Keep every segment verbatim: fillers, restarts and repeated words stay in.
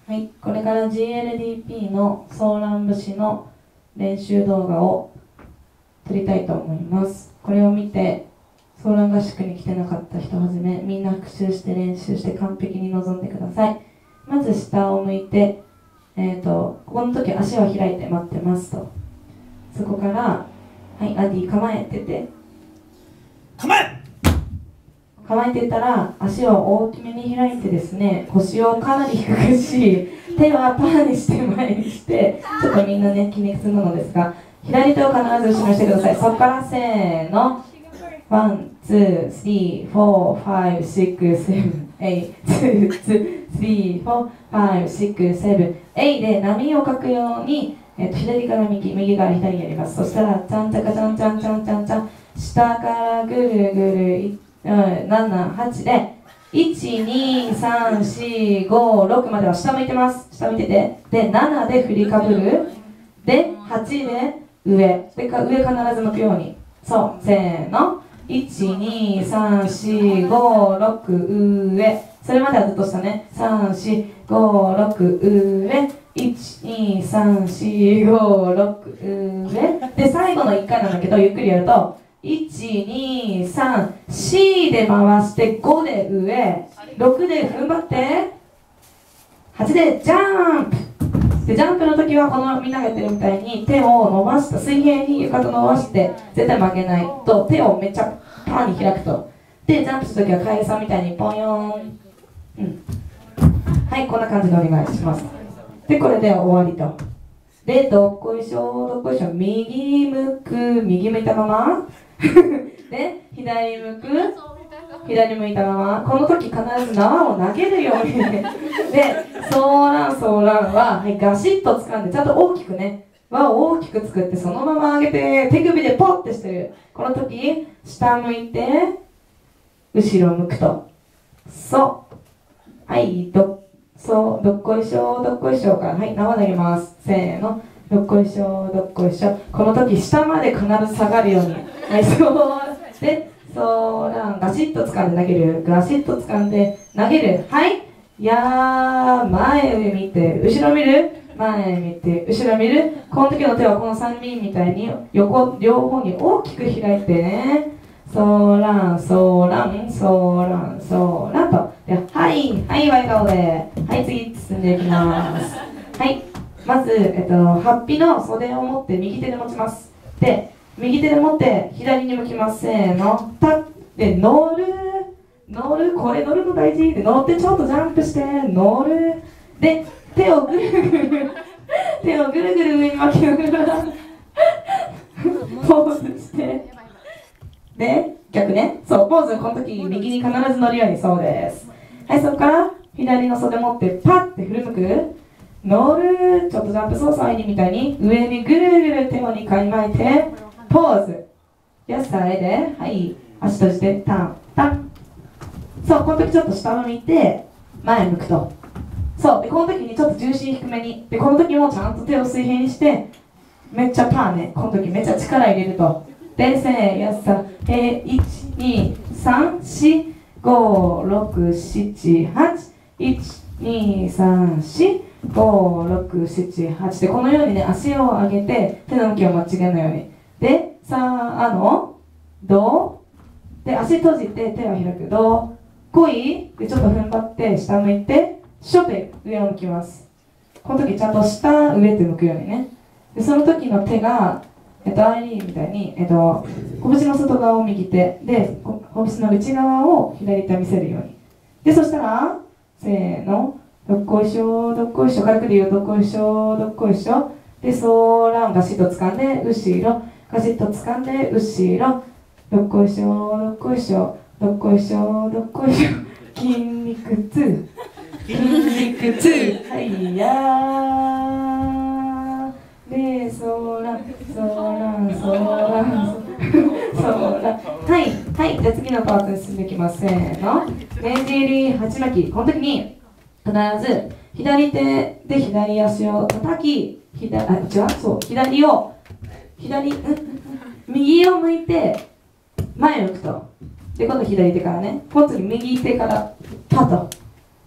はい、これから ジーエルディーピー のソーラン節の練習動画を撮りたいと思います。これを見てソーラン合宿に来てなかった人はじめ、みんな復習して練習して完璧に臨んでください。まず下を向いて、えーと、ここの時足を開いて待ってますと。そこから、はい、アディ構えてて、 構え構えてたら足を大きめに開いてですね、腰をかなり低くし、手はパーにして前にして、ちょっとみんなね筋肉痛なのですが、左手を必ず後ろにしてください。そこからせーの、ワン、ツー、スリー、フォー、ファイブ、シックス、セブン、エイト、ツー、ツー、スリー、フォー、ファイブ、シックス、セブン、エイで波を書くように、えー、と左から右、右から左にやります。そしたら、ちゃんちゃかちゃんちゃんちゃんちゃんちゃん、下からぐるぐるい、うん、なな、はちで、いち、に、さん、よん、ご、ろくまでは下向いてます。下向いてて。で、ななで振りかぶる。で、はちで上。で、か上必ず向くように。そう、せーの。いち、に、さん、よん、ご、ろく、上。それまではずっと下ね。さん、よん、ご、ろく、上。いち、に、さん、よん、ご、ろく、上。で、最後のいっかいなんだけど、ゆっくりやると、いち、に、さん、よんで回してごで上、ろくで踏ん張って、はちでジャンプ。で、ジャンプの時はこのみんながやってるみたいに手を伸ばした、水平に床と伸ばして絶対曲げないと、手をめっちゃパーに開くと。で、ジャンプする時はカエルさんみたいにポンヨーン。うん。はい、こんな感じでお願いします。で、これで終わりと。で、どっこいしょ、どっこいしょ、右向く、右向いたまま。で、左向く、左向いたまま。この時必ず縄を投げるように。で、ソーラン、ソーランは、はい、ガシッと掴んで、ちゃんと大きくね、輪を大きく作って、そのまま上げて、手首でポッてしてる。この時、下向いて、後ろ向くと。そう。はい、ど、そう、どっこいしょ、どっこいしょから、はい、縄投げます。せーの。どっこいしょ、どっこいしょ。この時、下まで必ず下がるように。はい、そう。で、ソーラン、ガシッと掴んで投げる。ガシッと掴んで投げる。はい。やー、前上見て、後ろ見る。前見て、後ろ見る。この時の手はこの三輪みたいに横、両方に大きく開いてね。ソーラン、ソーラン、ソーラン、ソーランと。で、はい、はい、笑顔で。はい、次進んでいきます。はい。まず、えっと、ハッピーの袖を持って右手で持ちます。で、右手で持って左に向きます。せーの。タッ。で、乗る。乗る。これ乗るの大事。で、乗ってちょっとジャンプして、乗る。で、手をぐるぐる、手をぐるぐる上に巻きながら、ポーズして。で、逆ね。そう、ポーズ、この時右に必ず乗るように、そうです。はい、そこから左の袖持って、パッて振り向く。乗る。ちょっとジャンプ操作にみたいに上にぐるぐる手をにかい巻いてポーズ。よし、それで、はい、足閉じてタンタン。そう、この時ちょっと下を向いて前向くと。そうで、この時にちょっと重心低めに。で、この時もちゃんと手を水平にしてめっちゃパーね。この時めっちゃ力入れると。で、せーやっさえいち、に、さん、よん、ご、ろく、なな、はち、いち、に、さん、よん、ご、ろく、なな、はちで、このようにね、足を上げて手の向きを間違えないように。で、さあのどで、足閉じて手を開く。どこいで、ちょっと踏ん張って下向いてショで上を向きます。この時ちゃんと下上って向くようにね。で、その時の手がえっと、アイリーみたいに、えっと、拳の外側を右手で、拳の内側を左手を見せるように。で、そしたら、せーの、どっこいしょ、どっこいしょ、軽くで言う、どっこいしょ、どっこいしょ。で、ソーラン、ガシッと掴んで、後ろ、ガシッと掴んで、後ろ、どっこいしょ、どっこいしょ、どっこいしょ、どっこいしょ、筋肉痛、筋肉痛、はいやー。で、ソーラン、ソーラン、ソーラン、ソーラン。はい、はい、じゃあ次のパートに進んでいきます。せーの。ねじり鉢巻き。この時に、必ず左手で左足を叩き、左、あ、違う、そう、左を、左、うん、右を向いて、前向くと。で、今度左手からね。この次右手から、パッと。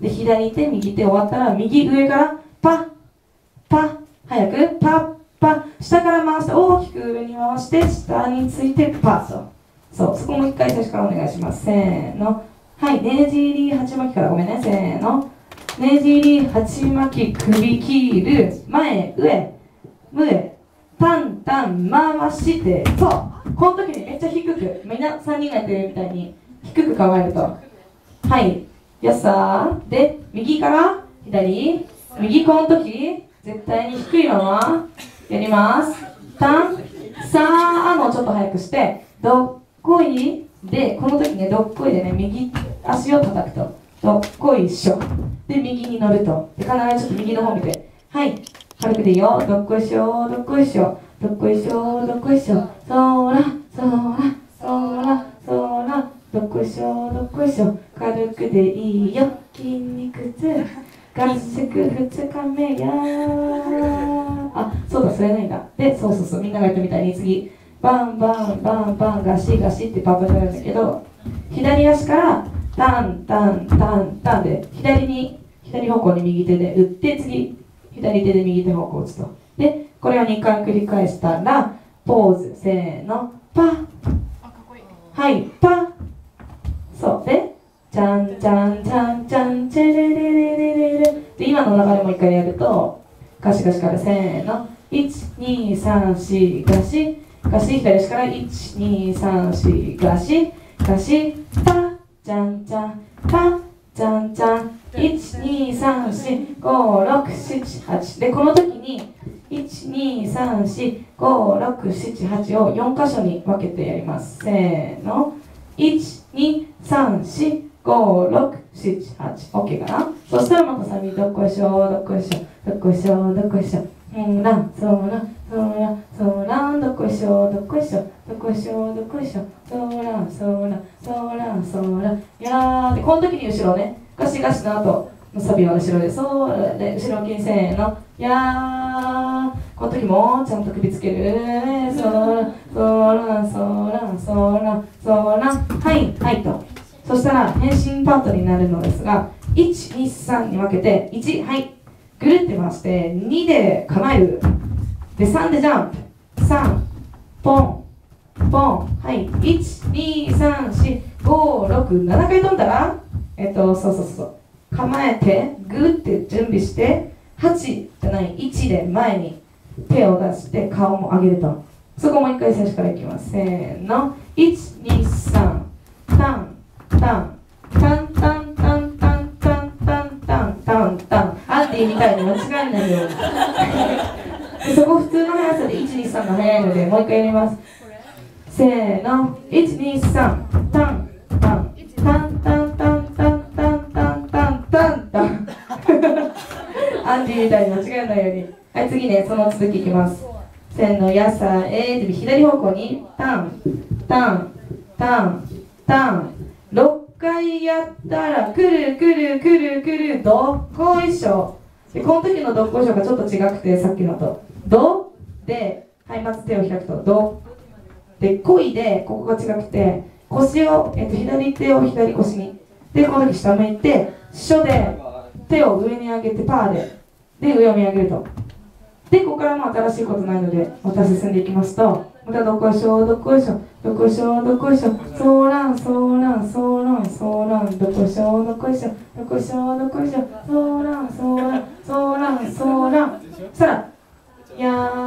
で左手右手終わったら右上からパッパッ早くパッパッ下から回して大きく上に回して下についてパッとそうそこもう一回最初からお願いしますせーのはいねじり鉢巻きからごめんねせーのねじり鉢巻き首切る前上上タンタン回してそうこの時にめっちゃ低くみんなさんにんがやってるみたいに低く構えるとはいよっさーで右から左右この時絶対に低いままやりますタンさーのちょっと早くしてどっこいでこの時ねどっこいでね右足を叩くとどっこいしょで右に乗るとで必ずちょっと右の方見てはい軽くでいいよどっこいしょどっこいしょどっこいしょどっこいしょそらそらそらそらどっこいしょどっこいしょ軽くでいいよ筋肉痛合宿ふつかめやあそうだそれないんだでそうそうそうみんながやったみたいに次バンバンバンバンガシガシってパパになるんだけど左足からタンタンタンタンで左に左方向に右手で打って次左手で右手方向打つとでこれをにかい繰り返したらポーズせーのパッはいパッそうでチャンチャンチャンチャンチェレレレレレレで今の流れもう一回やるとガシガシからせーのいちにさんしガシガシ左足からいちにさんしガシガシパッチャンチャンパッチャンチャンいちにさんしごろくしちはちでこの時にいちにさんしごろくしちはちをよん箇所に分けてやりますせーのいちにさんしごろくしちはち OK かなそしたらまたサビどっこいしょどっこいしょどっこいしょどっこいしょうんらんそらそらそらどっこいしょどっこいしょどっこいしょどっこいしょそらそらそらそらやーでこの時に後ろねガシガシの後のサビは後ろでそうで後ろ向きにせーのやーこの時もちゃんと首つけるそらそらそらそらそらはいはいとそしたら変身パートになるのですがいちにさんに分けていちはいぐるって回してにで構えるでさんでジャンプさんポンポンはいいちにさんしごろくななかい飛んだらえっとそうそうそう構えてグって準備してはちじゃないいちで前に手を出して顔も上げるとそこもう一回最初からいきますせーのいちにさんタンタンタンタンタンタンタンタンタンタンタンアンディみたいに間違えないようにでそこ普通の速さでいちにさんが速いのでもう一回やりますせーのいちにさんタンタンタンタンタンタンタンタンタンタンタンアンディみたいに間違えないようにはい次ねその続きいきますせーのやさえー左方向にタンタンタンタンろっかいやったらくるくるくるくるどっこいしょでこの時のどっこいしょがちょっと違くてさっきのとどではいまず手を開くとどでこいでここが違くて腰を、えっと、左手を左腰にでこの時下向いてしょで手を上に上げてパーでで上を見上げるとでここからも新しいことないのでまた進んでいきますとまたどっこいしょどっこいしょどっこいしょどっこいしょそーらんそーらんそーらんそーらんどっこいしょどっこいしょどっこいしょどっこいしょそーらんそーらんそーらんそーらんそしたらや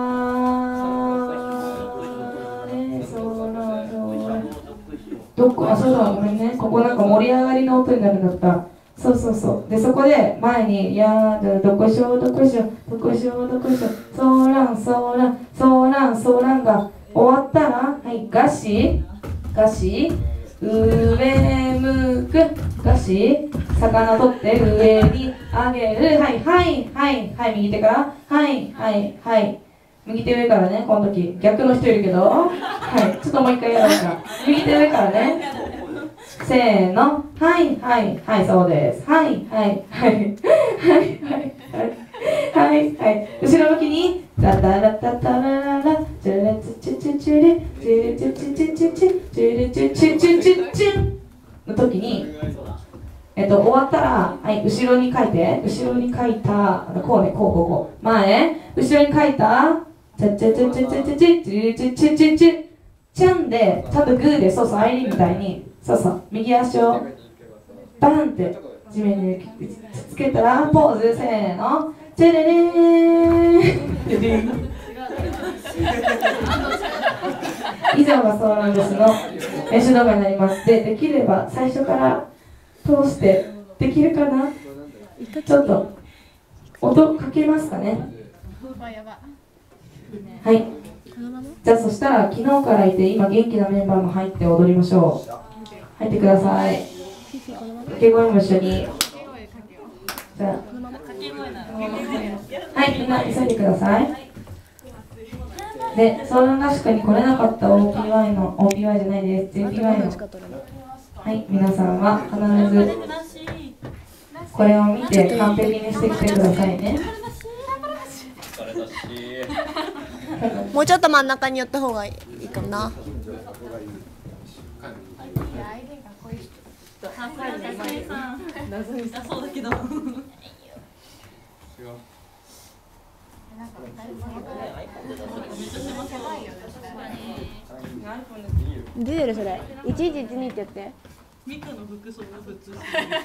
ーれそーらんそーらんどっこあそうだごめんねここなんか盛り上がりの音になるんだったそうそうそうでそこで前にやーどっこいしょどっこいしょどっこいしょどっこいしょそーらんそーらんそーらんそーらんが終わったらはいガシガシ上向くガシ魚取って上に上げるはいはいはいはい右手からはいはいはい右手上からねこの時逆の人いるけどはいちょっともう一回やろうか右手上からねせーのはいはいはいそうですはいはいはいはいはいはいはい後ろ向きにタタラタタラララチュレチュチュチュレチュレチュチュチュチュチュチュレチュチュチュチュチュの時にえっと終わったらはい後ろに書いて、後ろに書いた、こうね、こうこうこう、前、後ろに書いた、チャチャチャチャチャチャチャチャチャチャチャチャチャンで、ちゃんとグーで、そうそう、アイリーンみたいに、そうそう、右足をバンって地面につけたら、ポーズ、せーの、チェレレーン以上がそうなんですの練習動画になります。で、できれば最初から通してできるかな。ちょっと音かけますかね。はい、じゃあそしたら昨日からいて今元気なメンバーも入って踊りましょう。入ってください。掛け声も一緒に。じゃあはい、みんな急いでください。で、相談合宿に来れなかった オーピーワイ の オーピーワイ じゃないです ジェーピーワイ のはい皆さんは必ずこれを見て完璧にしてきてくださいね。 もうちょっと真ん中に寄った方がいいかな。 そうだけど。 出てるそれ。いちいちいちにってやって。 ミカの服装が普通。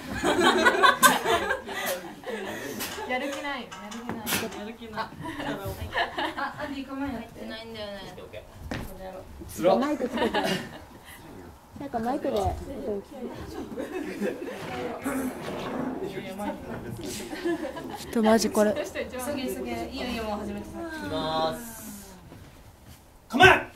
やる気ないよ。やる気ない。 やる気ない。 あ、アンディ構えなくてないんだよね。 マイクつけて。なんかマイクで。ちょっとマジこれ。 すげえすげえいいよいいよもう始めてさ。 いきます。構え。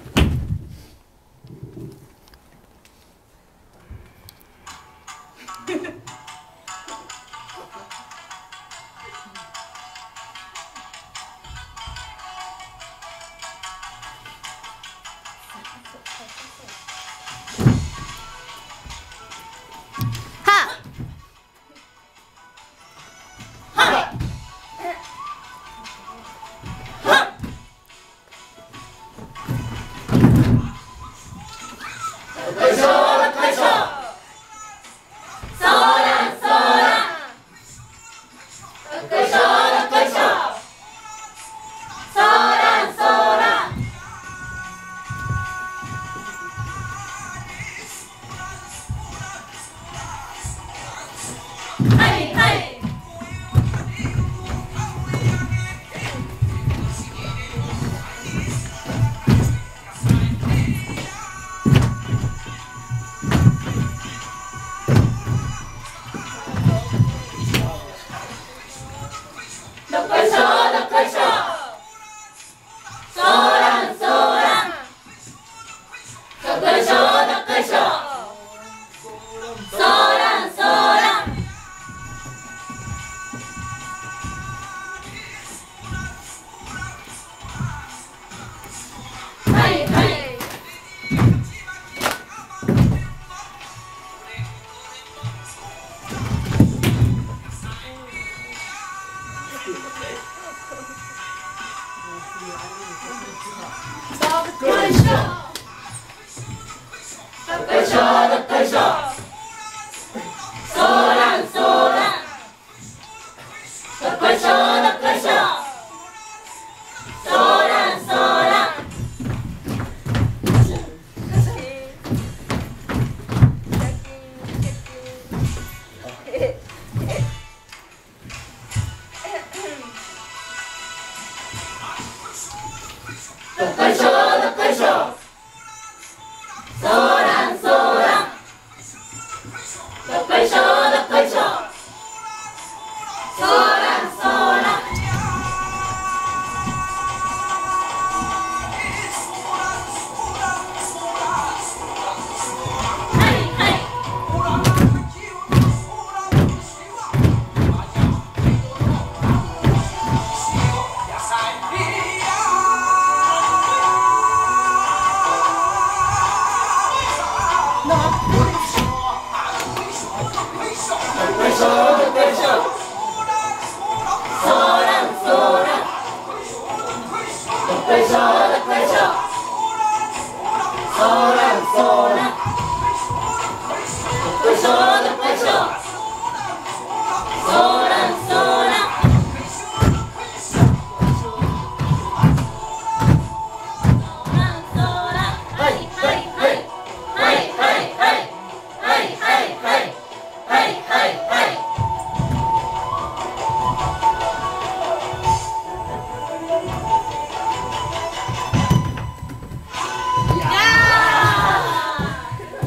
そう